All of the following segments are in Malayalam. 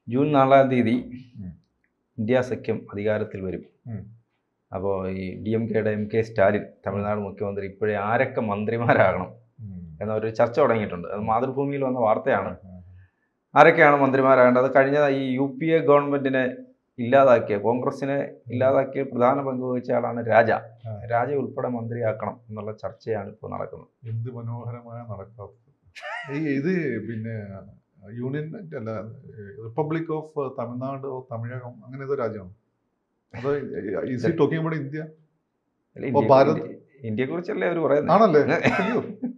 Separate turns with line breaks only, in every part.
ജൂൺ 4-ാം തീയതി ഇന്ത്യ സഖ്യം അധികാരത്തിൽ വരും. അപ്പോൾ ഈ DMKയുടെ MK സ്റ്റാലിൻ തമിഴ്നാട് മുഖ്യമന്ത്രി ഇപ്പോഴേ ആരൊക്കെ മന്ത്രിമാരാകണം എന്നൊരു ചർച്ച തുടങ്ങിയിട്ടുണ്ട്. അത് മാതൃഭൂമിയിൽ വന്ന വാർത്തയാണ്. ആരൊക്കെയാണ് മന്ത്രിമാരാകേണ്ടത്? കഴിഞ്ഞ ഈ UPA ഗവൺമെന്റിനെ ഇല്ലാതാക്കിയ, കോൺഗ്രസിനെ ഇല്ലാതാക്കിയ പ്രധാന പങ്ക് വഹിച്ച ആളാണ് രാജ ഉൾപ്പെടെ മന്ത്രിയാക്കണം എന്നുള്ള ചർച്ചയാണ് ഇപ്പോൾ നടക്കുന്നത്.
എന്ത് മനോഹരമായ നടക്കാത്തത്. ഇത് പിന്നെ യൂണിയൻ അല്ല, റിപ്പബ്ലിക് ഓഫ് തമിഴ്നാട് ഓ തമിഴകം അങ്ങനെ ഏതോ രാജ്യമാണ്. അത് is he talking about India? Bharat
ഇന്ത്യയെ കുറിച്ചല്ലേ അവർ പറയുന്നത്?
ആണല്ലേ? അയ്യോ,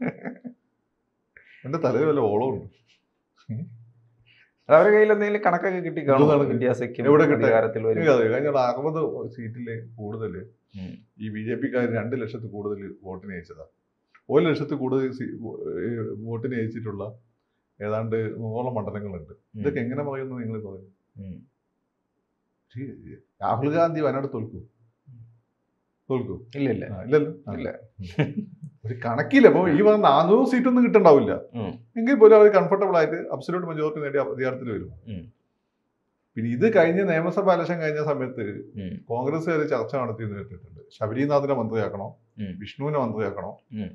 എന്റെ തലയിൽ വല്ല ഓളമുണ്ട്.
അവരുടെ കയ്യിൽ എന്തെങ്കിലും കണക്കൊക്കെ കിട്ടി കാണും. ഇന്ത്യ സഖ്യം
എവിടെ
അധികാരത്തിൽ വരും?
കഴിഞ്ഞ 60 സീറ്റില് കൂടുതൽ ഈ BJP-ക്കാർ 2 ലക്ഷത്തിൽ കൂടുതൽ വോട്ടിന് അയച്ചതാ. 1 ലക്ഷത്തിൽ കൂടുതൽ വോട്ടിന് അയച്ചിട്ടുള്ള ഏതാണ്ട് 100 മണ്ഡലങ്ങളുണ്ട്. ഇതൊക്കെ എങ്ങനെ പറയുന്നു നിങ്ങൾ പറയും? രാഹുൽ ഗാന്ധി വയനാട് തോൽക്കൂ? ഇല്ലല്ലോ. ഒരു കണക്കില്ല. അപ്പൊ ഈ 400 സീറ്റൊന്നും കിട്ടണ്ടാവില്ല. എങ്കിൽ പോലും അവർ കംഫർട്ടബിൾ ആയിട്ട് അബ്സല്യൂട്ട് മെജോറിറ്റി നേടി അധികാരത്തിൽ വരും. പിന്നെ ഇത് കഴിഞ്ഞ നിയമസഭാ ഇലക്ഷൻ കഴിഞ്ഞ സമയത്ത് കോൺഗ്രസ്സുകാർ ചർച്ച നടത്തിയെന്ന് കേട്ടിട്ടുണ്ട്. ശബരിനാഥിനെ മന്ത്രിയാക്കണോ, വിഷ്ണുവിനെ മന്ത്രിയാക്കണോ,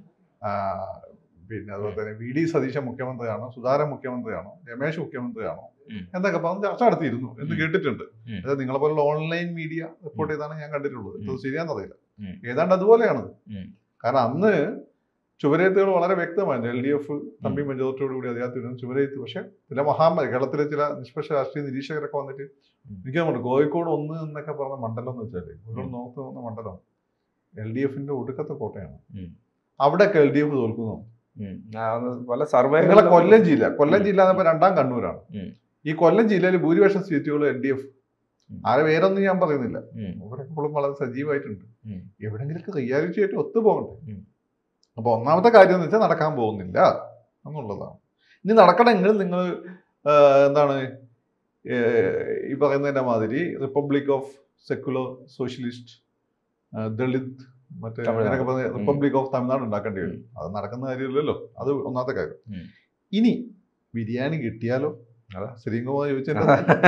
പിന്നെ അതുപോലെ തന്നെ VD സതീശൻ മുഖ്യമന്ത്രിയാണോ, സുധാകരൻ മുഖ്യമന്ത്രിയാണോ, രമേശ് മുഖ്യമന്ത്രിയാണോ എന്നൊക്കെ പറഞ്ഞ് ചർച്ച നടത്തിയിരുന്നു എന്ന് കേട്ടിട്ടുണ്ട്. അതായത് നിങ്ങളെ പോലുള്ള ഓൺലൈൻ മീഡിയ റിപ്പോർട്ട് ചെയ്താണ് ഞാൻ കണ്ടിട്ടുള്ളത്. ഇത് ശരിയാണെന്നറിയില്ല. ഏതാണ്ട് അതുപോലെയാണത്. കാരണം അന്ന് ചുവരെഴുത്തുകൾ വളരെ വ്യക്തമായിരുന്നു. LDF തമ്പി മെജോറിറ്റിയോടുകൂടി അധികാരത്തിൽ വരുന്ന ചുവരെഴുത്ത്. പക്ഷെ ചില കേരളത്തിലെ ചില നിഷ്പക്ഷ രാഷ്ട്രീയ നിരീക്ഷകരൊക്കെ വന്നിട്ട് എനിക്ക് തോന്നുന്നു കോഴിക്കോട് 1 എന്നൊക്കെ പറഞ്ഞ മണ്ഡലം എന്ന് വെച്ചാൽ ഒരു നോർത്ത് വന്ന മണ്ഡലം LDF-ന്റെ ഒടുക്കത്തെ കോട്ടയാണ്. അവിടെയൊക്കെ LDF തോൽക്കുന്നു.
പല സർവേ.
കൊല്ലം ജില്ല എന്നപ്പോ 2ാം കണ്ണൂരാണ്. ഈ കൊല്ലം ജില്ലയിൽ ഭൂരിപക്ഷം സീറ്റുകൾ LDF. ആരെ പേരൊന്നും ഞാൻ പറയുന്നില്ല. അവരൊക്കെ ഇപ്പോഴും വളരെ സജീവമായിട്ടുണ്ട്. എവിടെങ്കിലൊക്കെ റിയാലിറ്റി ആയിട്ട് ഒത്തുപോകണ്ടേ? അപ്പൊ ഒന്നാമത്തെ കാര്യം എന്ന് വെച്ചാൽ നടക്കാൻ പോകുന്നില്ല എന്നുള്ളതാണ്. ഇനി നടക്കണമെങ്കിൽ നിങ്ങൾ എന്താണ് ഈ പറയുന്നതിന്റെ മാതിരി republic of secular socialist Dalit മറ്റേ അങ്ങനെയൊക്കെ പറഞ്ഞ റിപ്പബ്ലിക് ഓഫ് തമിഴ്നാട് ഉണ്ടാക്കേണ്ടി വരും. അത് നടക്കുന്ന കാര്യമില്ലല്ലോ. അത് ഒന്നാമത്തെ കാര്യം. ഇനി ബിരിയാണി കിട്ടിയാലോ? ശ്രീകുമാർ ചോദിച്ചാൽ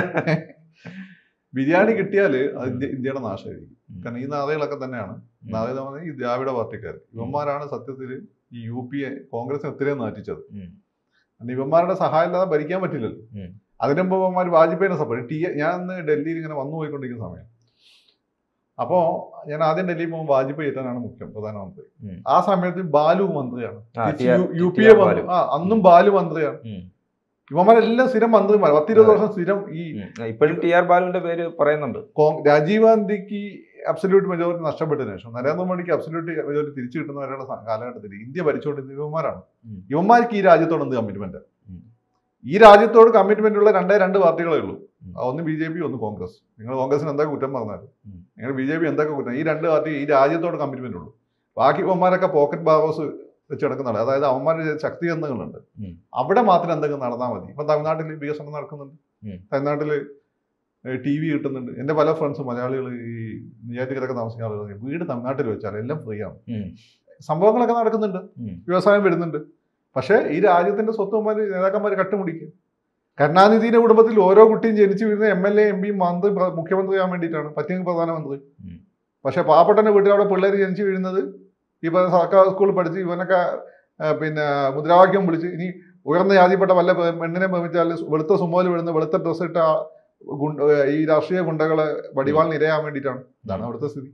ബിരിയാണി കിട്ടിയാൽ അത് ഇന്ത്യയുടെ നാശമായിരിക്കും. കാരണം ഈ നാഥകളൊക്കെ തന്നെയാണ്. നാഥ ഈ ദ്രാവിഡ പാർട്ടിക്കാർ, ഇവന്മാരാണ് സത്യത്തിൽ ഈ UPA കോൺഗ്രസിന് ഇത്രയും നാറ്റിച്ചത്. ഇവന്മാരുടെ സഹായം ഇല്ലാതെ ഭരിക്കാൻ പറ്റില്ലല്ലോ. അതിന് മുമ്പ് ഇവന്മാർ വാജ്പേയിനെ സപ്പോർട്ട്. ഞാൻ അന്ന് ഡൽഹിയിൽ ഇങ്ങനെ വന്നു പോയിക്കൊണ്ടിരിക്കുന്ന സമയം. അപ്പോൾ ഞാൻ ആദ്യം ഡൽഹിയിൽ പോകുമ്പോൾ വാജ്പേയി ഏറ്റാനാണ് പ്രധാനമന്ത്രി. ആ സമയത്ത് ബാലു മന്ത്രിയാണ്. UPA അന്നും ബാലു മന്ത്രിയാണ്. ഇവന്മാരെല്ലാം സ്ഥിരം മന്ത്രിമാർ. 10-20 വർഷം സ്ഥിരം. ഈ
ഇപ്പോഴും TR ബാലുവിന്റെ പേര് പറയുന്നുണ്ട്.
രാജീവ് ഗാന്ധിക്ക് അബ്സല്യൂട്ട് മെജോറിറ്റി നഷ്ടപ്പെട്ടതിന് ശേഷം നരേന്ദ്രമോദിക്ക് അബ്സല്യൂട്ട് മെജോറിറ്റി തിരിച്ചു കിട്ടുന്നവരുടെ കാലഘട്ടത്തിൽ ഇന്ത്യ ഭരിച്ചുകൊണ്ടിരുന്ന ഇവന്മാരാണ്. ഇവന്മാർക്ക് ഈ രാജ്യത്തോട് എന്ത് കമ്മിറ്റ്മെന്റ്? ഈ രാജ്യത്തോട് കമ്മിറ്റ്മെന്റ് ഉള്ള 2 പാർട്ടികളേ ഉള്ളൂ. ഒന്ന് BJP, ഒന്ന് കോൺഗ്രസ്. നിങ്ങൾ കോൺഗ്രസിന് എന്തൊക്കെ കുറ്റം പറഞ്ഞാലും നിങ്ങൾ BJP എന്തൊക്കെ കുറ്റം, ഈ 2 പാർട്ടി ഈ രാജ്യത്തോട് കമ്മിറ്റ്മെന്റ് ഉള്ളൂ. ബാക്കി ഇവന്മാരൊക്കെ പോക്കറ്റ് ബാബോസ് വെച്ച് നടക്കുന്നതാണ്. അതായത് അവന്മാരുടെ ശക്തി കേന്ദ്രങ്ങളുണ്ട്. അവിടെ മാത്രം എന്തെങ്കിലും നടന്നാൽ മതി. ഇപ്പം തമിഴ്നാട്ടിൽ വികസനം നടക്കുന്നുണ്ട്. തമിഴ്നാട്ടിൽ TV കിട്ടുന്നുണ്ട്. എൻ്റെ പല ഫ്രണ്ട്സും മലയാളികൾ ഈ നെയ്യാറ്റിൻകരയൊക്കെ താമസിക്കുന്ന ആളുകൾ വീട് തമിഴ്നാട്ടിൽ വെച്ചാൽ എല്ലാം ഫ്രീ ആണ്. സംഭവങ്ങളൊക്കെ നടക്കുന്നുണ്ട്. വ്യവസായം വരുന്നുണ്ട്. പക്ഷേ ഈ രാജ്യത്തിന്റെ സ്വത്തുമാർ നേതാക്കന്മാർ കട്ടുമുടിക്കുക. കരുണാനിധിയുടെ കുടുംബത്തിൽ ഓരോ കുട്ടിയും ജനിച്ചു വീഴുന്ന MLA, MP, മന്ത്രി, മുഖ്യമന്ത്രിയാകാൻ വേണ്ടിയിട്ടാണ്, പറ്റിയെങ്കിൽ പ്രധാനമന്ത്രി. പക്ഷെ പാവപ്പെട്ടൻ്റെ വീട്ടിൽ അവിടെ പിള്ളേർ ജനിച്ചു വീഴുന്നത് ഈ സർക്കാർ സ്കൂളിൽ പഠിച്ച് ഇവനൊക്കെ പിന്നെ മുദ്രാവാക്യം വിളിച്ച് ഇനി ഉയർന്ന ജാതിപ്പെട്ട വല്ല പെണ്ണിനെ പ്രമിച്ചാൽ വെളുത്ത സുമോല് വീഴുന്ന വെളുത്ത ഡ്രസ്സ് ഇട്ട ഈ രാഷ്ട്രീയ ഗുണ്ടകളെ വടിവാളിന് ഇരയാൻ വേണ്ടിയിട്ടാണ്. ഇതാണ് അവിടുത്തെ സ്ഥിതി.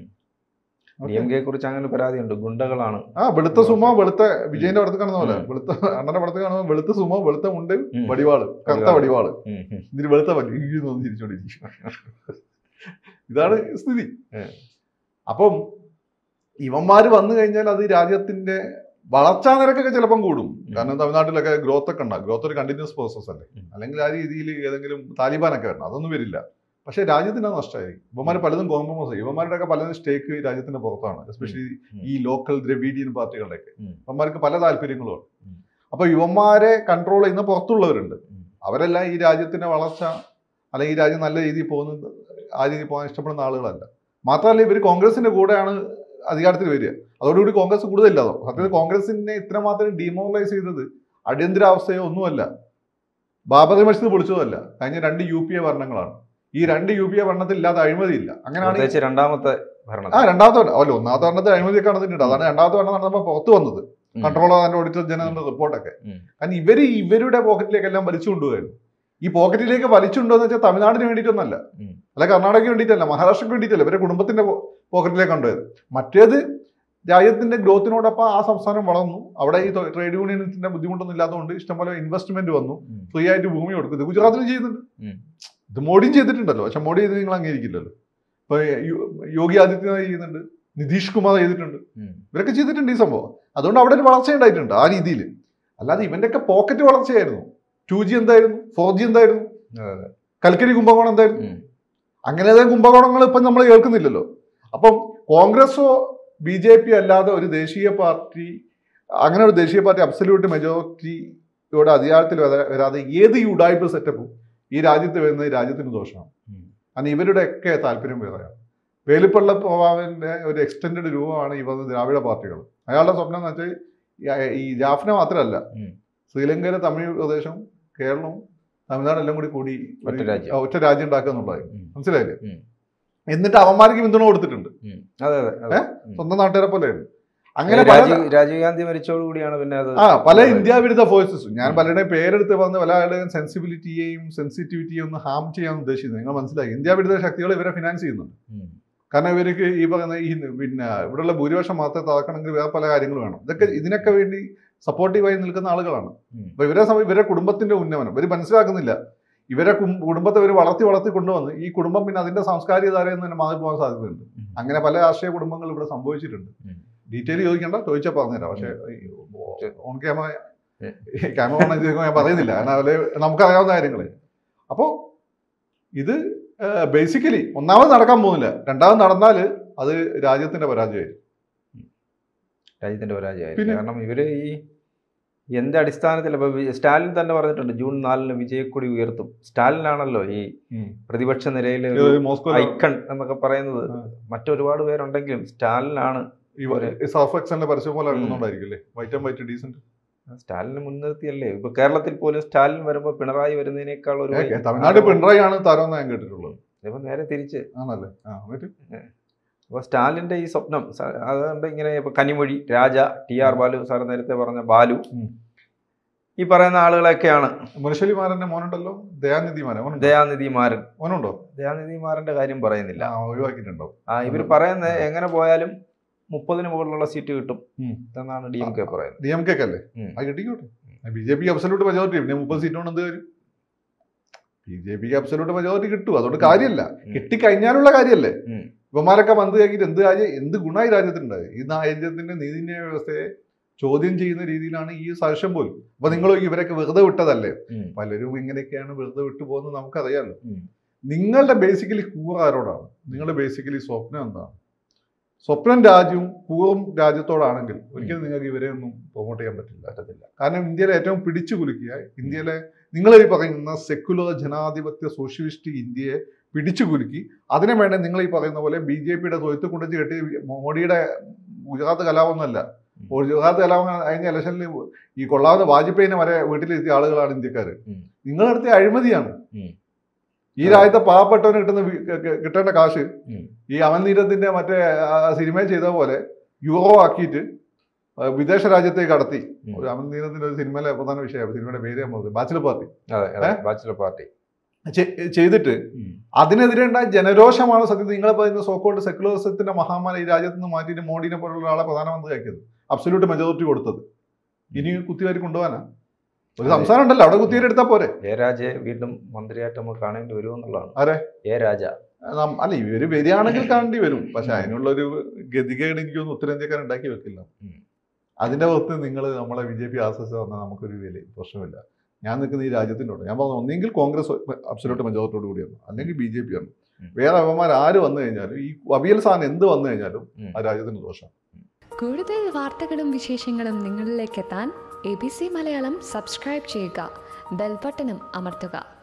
കുറിച്ച് അങ്ങനെ പരാതിയുണ്ട്. ഗുണ്ടകളാണ്.
വെളുത്ത സുമോ, വെളുത്ത വിജയന്റെ പടത്ത് കാണുന്ന പോലെ വെളുത്ത അണ്ണന്റെ പടത്ത് കാണുമ്പോൾ വെളുത്ത സുമോ, വെളുത്ത മുണ്ട്, വടിവാള്, കറുത്ത വടിവാള്, ഇതിന് വെളുത്ത പല്ലി തിരിച്ചോണ്ടിരിക്കും. ഇതാണ് സ്ഥിതി. അപ്പം ഇവന്മാര് വന്നു കഴിഞ്ഞാൽ അത് രാജ്യത്തിന്റെ വളർച്ചാ നിരക്കൊക്കെ ചിലപ്പം കൂടും. കാരണം തമിഴ്നാട്ടിലൊക്കെ ഗ്രോത്ത് ഒക്കെ ഉണ്ടാകും. ഗ്രോത്ത് ഒരു കണ്ടിന്യൂസ് പ്രോസസ് അല്ലേ. അല്ലെങ്കിൽ ആ രീതിയിൽ ഏതെങ്കിലും താലിബാനൊക്കെ വരണം, അതൊന്നും വരില്ല. പക്ഷെ രാജ്യത്തിന് നഷ്ടമായിരിക്കും. ഇവന്മാർ പലതും കോംപ്രമൈസ് ചെയ്യും. ഇവന്മാരുടെ ഒക്കെ പലതും സ്റ്റേക്ക് രാജ്യത്തിന്റെ പുറത്താണ്. എസ്പെഷ്യലി ഈ ലോക്കൽ ദ്രവീഡിയൻ പാർട്ടികളുടെയൊക്കെ ഇവന്മാർക്ക് പല താല്പര്യങ്ങളുമാണ്. അപ്പൊ ഇവന്മാരെ കൺട്രോൾ ചെയ്യുന്ന പുറത്തുള്ളവരുണ്ട്. അവരെല്ലാം ഈ രാജ്യത്തിന്റെ വളർച്ച അല്ലെങ്കിൽ ഈ രാജ്യം നല്ല രീതിയിൽ പോകുന്നത് ആ രീതിയിൽ പോകാൻ ഇഷ്ടപ്പെടുന്ന ആളുകളല്ല. മാത്രമല്ല ഇവർ കോൺഗ്രസിന്റെ കൂടെയാണ് അധികാരത്തിൽ വരിക. അതോടുകൂടി കോൺഗ്രസ് കൂടുതലില്ലാതോ. സത്യത്തിൽ കോൺഗ്രസിനെ ഇത്രമാത്രം ഡിമോറലൈസ് ചെയ്തത് അടിയന്തരാവസ്ഥയോ ഒന്നുമല്ല. ബാബറി മസ്ജിദ് പൊളിച്ചതല്ല, കഴിഞ്ഞ 2 UPA ഭരണങ്ങളാണ്. ഈ 2 UPA ഭരണത്തിൽ ഇല്ലാത്ത അഴിമതിയില്ല. അങ്ങനെയാണ്
രണ്ടാമത്തെ ഭരണം.
രണ്ടാമത്തെ അല്ല, ഒന്നാമത്തെ ഭരണത്തിൽ അഴിമതിയൊക്കെ നടന്നിട്ടുണ്ട്. അതാണ് രണ്ടാമത്തെ ഭരണം നടന്നപ്പോൾ പുറത്ത് വന്നത്, കൺട്രോളർ ആൻഡ് ഓഡിറ്റർ ജനറലിന്റെ റിപ്പോർട്ടൊക്കെ. കാരണം ഇവരുടെ പോക്കറ്റിലേക്കെല്ലാം വലിച്ചു കൊണ്ടുപോയായിരുന്നു. ഈ പോക്കറ്റിലേക്ക് വലിച്ചുകൊണ്ടുവന്ന് വെച്ചാൽ തമിഴ്നാടിന് വേണ്ടിയിട്ടൊന്നല്ല, അല്ല കർണാടകയ്ക്ക് വേണ്ടിയിട്ടല്ല, മഹാരാഷ്ട്രയ്ക്ക് വേണ്ടിയിട്ടല്ല, ഇവരെ കുടുംബത്തിന്റെ പോക്കറ്റിലേക്ക് കൊണ്ടുപോയത്. മറ്റേത് രാജ്യത്തിന്റെ ഗ്രോത്തിനോടൊപ്പം ആ സംസ്ഥാനം വളർന്നു. അവിടെ ഈ ട്രേഡ് യൂണിയൻസിന്റെ ബുദ്ധിമുട്ടൊന്നും ഇല്ലാത്തതുകൊണ്ട് ഇഷ്ടംപോലെ ഇൻവെസ്റ്റ്മെന്റ് വന്നു, ഫ്രീ ആയിട്ട് ഭൂമി കൊടുക്കുന്നത് ഗുജറാത്തിൽ ചെയ്യുന്നുണ്ട്. ഇത് മോഡിയും ചെയ്തിട്ടുണ്ടല്ലോ, പക്ഷെ മോഡി ഇത് നിങ്ങൾ അംഗീകരിക്കില്ലല്ലോ. ഇപ്പൊ യോഗി ആദിത്യനാഥ് ചെയ്യുന്നുണ്ട്, നിതീഷ് കുമാർ ചെയ്തിട്ടുണ്ട്, ഇവരൊക്കെ ചെയ്തിട്ടുണ്ട് ഈ സംഭവം. അതുകൊണ്ട് അവിടെ ഒരു വളർച്ച ഉണ്ടായിട്ടുണ്ട് ആ രീതിയിൽ. അല്ലാതെ ഇവന്റെയൊക്കെ പോക്കറ്റ് വളർച്ചയായിരുന്നു. 2G എന്തായിരുന്നു, 4G എന്തായിരുന്നു, കൽക്കരി കുംഭകോണം എന്തായിരുന്നു, അങ്ങനത്തെ കുംഭകോണങ്ങൾ ഇപ്പം നമ്മൾ കേൾക്കുന്നില്ലല്ലോ. അപ്പം കോൺഗ്രസോ BJP അല്ലാതെ ഒരു ദേശീയ പാർട്ടി, അങ്ങനെ ഒരു ദേശീയ പാർട്ടി അബ്സല്യൂട്ട് മെജോറിറ്റിയോടെ അധികാരത്തിൽ വരാതെ ഏത് ഉഡായിപ്പ് സെറ്റപ്പും ഈ രാജ്യത്ത് വരുന്നത് രാജ്യത്തിന് ദോഷമാണ്. കാരണം ഇവരുടെയൊക്കെ താല്പര്യം വേറെയാണ്. വേലുപ്പള്ള പ്രഭാവന്റെ ഒരു എക്സ്റ്റൻഡ് രൂപമാണ് ഈ പറഞ്ഞ ദ്രാവിഡ പാർട്ടികൾ. അയാളുടെ സ്വപ്നം എന്ന് വെച്ചാൽ ഈ ജാഫ്ന മാത്രമല്ല, ശ്രീലങ്കയിലെ തമിഴ് പ്രദേശം, കേരളവും തമിഴ്നാടെല്ലാം കൂടി ഒറ്റ രാജ്യം ഉണ്ടാക്കുക എന്നുള്ളതായിരുന്നു. മനസ്സിലായില്ലേ? എന്നിട്ട് അവന്മാർക്ക് പിന്തുണ കൊടുത്തിട്ടുണ്ട്, സ്വന്തം നാട്ടുകാരെ പോലെയാണ്. അങ്ങനെ
രാജീവ് ഗാന്ധി മരിച്ചോടുകൂടിയാണ് പിന്നെ
പല ഇന്ത്യ വിരുദ്ധ ഫോഴ്സസും, ഞാൻ പലരുടെയും പേരെടുത്ത് പറഞ്ഞ പല ആളുടെയും സെൻസിറ്റിവിറ്റിയും ഒന്ന് ഹാം ചെയ്യാൻ ഉദ്ദേശിക്കുന്നത്. നിങ്ങൾ മനസ്സിലാക്കി, ഇന്ത്യ വിരുദ്ധ ശക്തികൾ ഇവരെ ഫിനാൻസ് ചെയ്യുന്നുണ്ട്. കാരണം ഇവർക്ക് ഈ പറയുന്ന പിന്നെ ഇവിടെയുള്ള ഭൂരിപക്ഷം മാത്രമേ തകർക്കണമെങ്കിൽ വേറെ പല കാര്യങ്ങൾ വേണം. ഇതിനൊക്കെ വേണ്ടി സപ്പോർട്ടീവായി നിൽക്കുന്ന ആളുകളാണ്. അപ്പൊ ഇവരെ കുടുംബത്തിന്റെ ഉന്നമനം ഇവർ മനസ്സിലാക്കുന്നില്ല. ഇവരെ കുടുംബത്തെ ഇവർ വളർത്തി കൊണ്ടുവന്ന് ഈ കുടുംബം പിന്നെ അതിന്റെ സാംസ്കാരിക ധാരയിൽ നിന്ന് തന്നെ മാറിപ്പോകാൻ സാധ്യതയുണ്ട്. അങ്ങനെ പല രാഷ്ട്രീയ കുടുംബങ്ങൾ ഇവിടെ സംഭവിച്ചിട്ടുണ്ട്. ഡീറ്റെയിൽ ചോദിക്കണ്ട, ചോദിച്ചാൽ പറഞ്ഞുതരാം. പക്ഷെ ഓൺ ക്യാമറ ഞാൻ പറയുന്നില്ല, കാരണം അതിൽ നമുക്കറിയാവുന്ന കാര്യങ്ങൾ. അപ്പോൾ ഇത് ബേസിക്കലി ഒന്നാമത് നടക്കാൻ പോകുന്നില്ല, രണ്ടാമത് നടന്നാൽ അത് രാജ്യത്തിന്റെ പരാജയമായിരിക്കും.
കാരണം ഇവര് ഈ എന്ത് അടിസ്ഥാനത്തിൽ ഇപ്പൊ സ്റ്റാലിൻ തന്നെ പറഞ്ഞിട്ടുണ്ട് ജൂൺ 4 വിജയക്കൊടി ഉയർത്തും. സ്റ്റാലിനാണല്ലോ ഈ പ്രതിപക്ഷ നിരയിൽ ഐക്കൺ എന്നൊക്കെ പറയുന്നത്. മറ്റൊരുപാട് പേരുണ്ടെങ്കിലും സ്റ്റാലിനാണ്. സ്റ്റാലിനെ മുൻനിർത്തിയല്ലേ ഇപ്പൊ കേരളത്തിൽ പോലും സ്റ്റാലിൻ വരുമ്പോ പിണറായി വരുന്നതിനേക്കാൾ ഒരു
തമിഴ്നാട് പിണറായി ആണ് താരം ഞാൻ കേട്ടിട്ടുള്ളത്.
ഇപ്പൊ നേരെ തിരിച്ച്
ആണല്ലേ.
അപ്പൊ സ്റ്റാലിന്റെ ഈ സ്വപ്നം അതുകൊണ്ട് ഇങ്ങനെ ഇപ്പൊ കനിമൊഴി, രാജ, TR ബാലു സാർ നേരത്തെ പറഞ്ഞ ബാലു, ഈ പറയുന്ന ആളുകളൊക്കെയാണ്.
മുരശലിമാരന്റെ മോനുണ്ടല്ലോ, ദയാനിധി മാരൻ മോനുണ്ടോ?
ദയാനിധി മാരന്റെ കാര്യം പറയുന്നില്ല,
ഒഴിവാക്കിയിട്ടുണ്ടോ?
ഇവര് പറയുന്നത് എങ്ങനെ പോയാലും 30-ന് മുകളിലുള്ള സീറ്റ് കിട്ടും എന്നാണ് DMK പറയുന്നത്.
DMK അല്ലേ? അത് കിട്ടിക്കോട്ടെ. BJP അബ്സല്യൂട്ട് മെജോറിറ്റി, പിന്നെ 30 സീറ്റ് കൊണ്ട് എന്ത് കാര്യം? BJPക്ക് അബ്സല്യൂട്ട് മെജോറിറ്റി കിട്ടും, അതുകൊണ്ട് കാര്യമല്ല. കിട്ടിക്കഴിഞ്ഞാലുള്ള കാര്യമല്ലേ? ഇവന്മാരൊക്കെ മന്ത്രിയാക്കിയിട്ട് എന്ത് കാര്യം, എന്ത് ഗുണമായി രാജ്യത്തിനുണ്ടായി? ഈ രാജ്യത്തിന്റെ നീതിന്യായ വ്യവസ്ഥയെ ചോദ്യം ചെയ്യുന്ന രീതിയിലാണ് ഈ സാക്ഷ്യം പോലും. അപ്പൊ നിങ്ങൾ ഇവരൊക്കെ വെറുതെ വിട്ടതല്ലേ? പലരും ഇങ്ങനെയൊക്കെയാണ് വെറുതെ വിട്ടു പോകുന്നത് നമുക്കറിയാമല്ലോ. നിങ്ങളുടെ ബേസിക്കലി കൂർ ആരോടാണ്? നിങ്ങളുടെ ബേസിക്കലി സ്വപ്നം എന്താണ്? സ്വപ്നം രാജ്യവും കൂറും രാജ്യത്തോടാണെങ്കിൽ ഒരിക്കലും നിങ്ങൾക്ക് ഇവരെ ഒന്നും പ്രൊമോട്ട് ചെയ്യാൻ പറ്റില്ല. കാരണം ഇന്ത്യയിലെ ഏറ്റവും പിടിച്ചു കുലുക്കിയ, ഇന്ത്യയിലെ നിങ്ങളീ പറയുന്ന സെക്കുലർ ജനാധിപത്യ സോഷ്യലിസ്റ്റ് ഇന്ത്യയെ പിടിച്ചു കുലുക്കി അതിനെ വേണ്ട നിങ്ങൾ ഈ പറയുന്ന പോലെ BJPയുടെ തൊഴുത്ത് കൊണ്ടുവച്ച് കെട്ടി മോഡിയുടെ ഗുജറാത്ത് കലാപമൊന്നുമല്ല. ഗുജറാത്ത് കലാപം കഴിഞ്ഞ ഇലക്ഷനിൽ ഈ കൊള്ളാവുന്ന വാജ്പേയിനെ വരെ വീട്ടിലെത്തിയ ആളുകളാണ് ഇന്ത്യക്കാർ. നിങ്ങൾ നടത്തിയ അഴിമതിയാണ്. ഈ രാജ്യത്തെ പാവപ്പെട്ടവന് കിട്ടേണ്ട കാശ് ഈ അമൽനീരത്തിന്റെ മറ്റേ സിനിമ ചെയ്ത പോലെ യൂറോ ആക്കിയിട്ട് വിദേശ രാജ്യത്തേക്ക് കടത്തി. ഒരു അമൽനീരത്തിന്റെ ഒരു സിനിമയിലെ പ്രധാന വിഷയമാണ്, സിനിമയുടെ പേര് ബാച്ചിലർ പാർട്ടി ചെയ്തിട്ട് അതിനെതിരെ ഉണ്ടായ ജനരോഷമാണ് സത്യത്തിൽ നിങ്ങളെ പറയുന്ന സോക്കോൾഡ് സെക്കുലറിസത്തിന്റെ മഹാമാരി ഈ രാജ്യത്ത് നിന്ന് മാറ്റിയിട്ട് മോഡിനെ പോലുള്ള ആളെ പ്രധാനമന്ത്രിയാക്കിയത്, അബ്സല്യൂട്ട് മെജോറിറ്റി കൊടുത്തത്. ഇനി കുത്തിവാരി കൊണ്ടുപോകാനാ? ഒരു സംസ്ഥാനം ഉണ്ടല്ലോ, അവിടെ കുത്തിയേരി എടുത്താൽ പോരെ?
രാജയെ വീണ്ടും മന്ത്രിയായിട്ട് നമ്മൾ കാണേണ്ടി വരുമെന്നുള്ളതാണ്.
ആരെ?
രാജ
അല്ല, ഇവര് വരികയാണെങ്കിൽ കാണേണ്ടി വരും. പക്ഷെ അതിനുള്ളൊരു ഗതികേട് എനിക്കൊന്നും ഉത്തരേന്ത്യക്കാരൻ ഉണ്ടാക്കി വെക്കില്ല. അതിന്റെ പുറത്ത് നിങ്ങൾ നമ്മളെ BJP RSS പറഞ്ഞാൽ നമുക്കൊരു വലിയ പ്രശ്നമില്ല. ഞാൻ നിൽക്കുന്ന ഈ രാജ്യത്തിനോട് ഞാൻ പറഞ്ഞു, ഒന്നെങ്കിൽ കോൺഗ്രസ് അബ്സല്യൂട്ട് മെജോറിറ്റിയോട് കൂടിയാണ്, അല്ലെങ്കിൽ BJP ആണ്. വേറെ അവന്മാർ ആര് വന്നു കഴിഞ്ഞാലും ഈ അവിയൽ സാധനം എന്ത് വന്നു കഴിഞ്ഞാലും ആ രാജ്യത്തിന് ദോഷം.
കൂടുതൽ വാർത്തകളും വിശേഷങ്ങളും നിങ്ങളിലേക്ക് എത്താൻ ABC മലയാളം സബ്സ്ക്രൈബ് ചെയ്യുക, ബെൽ ബട്ടണും അമർത്തുക.